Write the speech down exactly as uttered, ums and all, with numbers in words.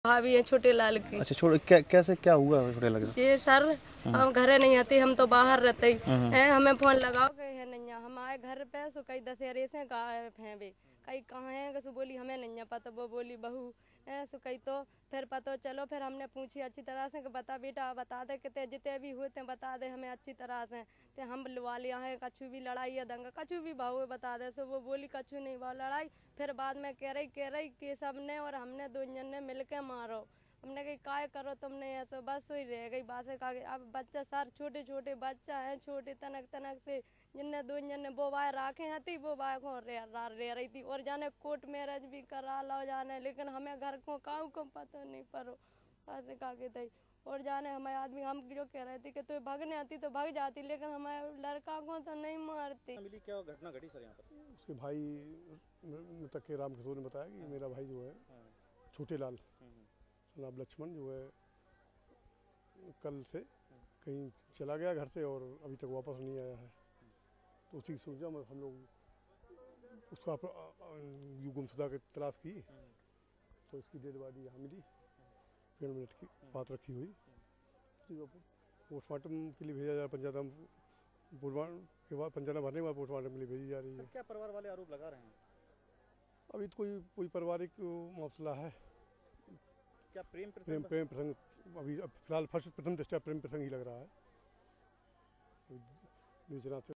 भाभी है छोटे लाल की। अच्छा छोटे क्या कैसे क्या हुआ छोटे लाल के? ये सर हम घरे नहीं आते, हम तो बाहर रहते हैं, हमें फोन लगाओ गए है नहीं, हम आए घर पे सो कई दशहरे से गायब हैं वे, कई कहाँ हैं सो बोली हमें नहीं पता, वो बोली बहू है सो कई तो फिर पता चलो, फिर हमने पूछी अच्छी तरह से कि बता बेटा बता दे कितने जितने भी हुए थे बता दे हमें अच्छी तरह से, ते हम बुलवा लिया है कछु भी लड़ाई या दंगा कछु भी भाव बता दे, सो वो बोली कछु नहीं हुआ लड़ाई, फिर बाद में कह रही कह रही कि सबने और हमने दो जन ने मिल के मारो, हमने कही काय करो तुमने ऐसा, बस वही रह गई बात है। अब बच्चा सर छोटे छोटे बच्चा है छोटे तनक तनक से, जिनने दो जन ने वो बाय राखे हती वो बाय को रे, रे रही थी, और जाने कोर्ट मैरिज भी करा लो जाने, लेकिन हमें घर को काऊ को पता नहीं पड़ो बात का के थी, और जाने हमारे आदमी हम जो कह रहे थे कि तो भागने आती तो भाग जाती, लेकिन हमारे लड़का को तो नहीं मारती। मिली क्या घटना घटी सर यहाँ पर? उसके भाई मृतक के राम किशोर ने बताया कि मेरा भाई जो है छोटे लाल सनाब लक्ष्मण जो है कल से कहीं चला गया घर से और अभी तक वापस नहीं आया है, तो उसी की सूचना में हम लोग उसका गुमशुदा की तलाश की, तो इसकी डेड बॉडी यहाँ मिली, पेड़ मिनट की बात रखी हुई, पोस्टमार्टम के लिए भेजा जा रहा है, पंचायत के बाद पंचायत भरने के बाद पोस्टमार्टम के लिए भेजी जा रही है। क्या परिवार वाले आरोप लगा रहे हैं? अभी तो कोई कोई पारिवारिक मसला है, क्या प्रेम प्रेम प्रेम प्रसंग अभी फिलहाल फर्स्ट प्रथम दृष्टया प्रेम प्रसंग ही लग रहा है।